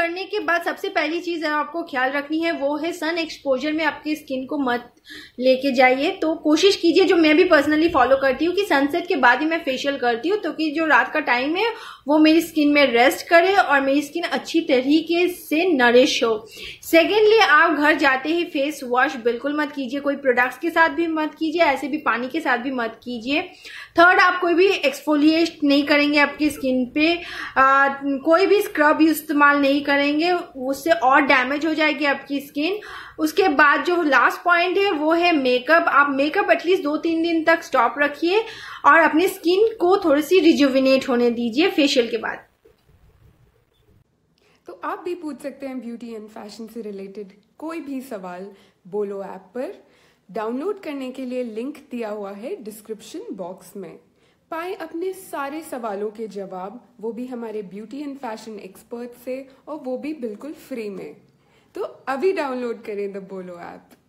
करने के बाद सबसे पहली चीज आपको ख्याल रखनी है वो है सन एक्सपोजर में आपकी स्किन को मत लेके जाइए। तो कोशिश कीजिए, जो मैं भी पर्सनली फॉलो करती हूँ कि सनसेट के बाद ही मैं फेशियल करती हूँ, तो कि जो रात का टाइम है वो मेरी स्किन में रेस्ट करे और मेरी स्किन अच्छी तरीके से नरिश हो। सेकेंडली, आप घर जाते ही फेस वॉश बिल्कुल मत कीजिए, कोई प्रोडक्ट्स के साथ भी मत कीजिए, ऐसे भी पानी के साथ भी मत कीजिए। थर्ड, आप कोई भी एक्सफोलिएट नहीं करेंगे आपकी स्किन पे, कोई भी स्क्रब इस्तेमाल नहीं करेंगे, उससे और डैमेज हो जाएगी आपकी स्किन। उसके बाद जो लास्ट पॉइंट है वो है मेकअप। आप मेकअप एटलीस्ट 2-3 दिन तक स्टॉप रखिए और अपनी स्किन को थोड़ी सी रिजुविनेट होने दीजिए फेशियल के बाद। तो आप भी पूछ सकते हैं ब्यूटी एंड फैशन से रिलेटेड कोई भी सवाल बोलो ऐप पर। डाउनलोड करने के लिए लिंक दिया हुआ है डिस्क्रिप्शन बॉक्स में। पाएं अपने सारे सवालों के जवाब, वो भी हमारे ब्यूटी एंड फैशन एक्सपर्ट से, और वो भी बिल्कुल फ्री में। तो अभी डाउनलोड करें द बोलो ऐप।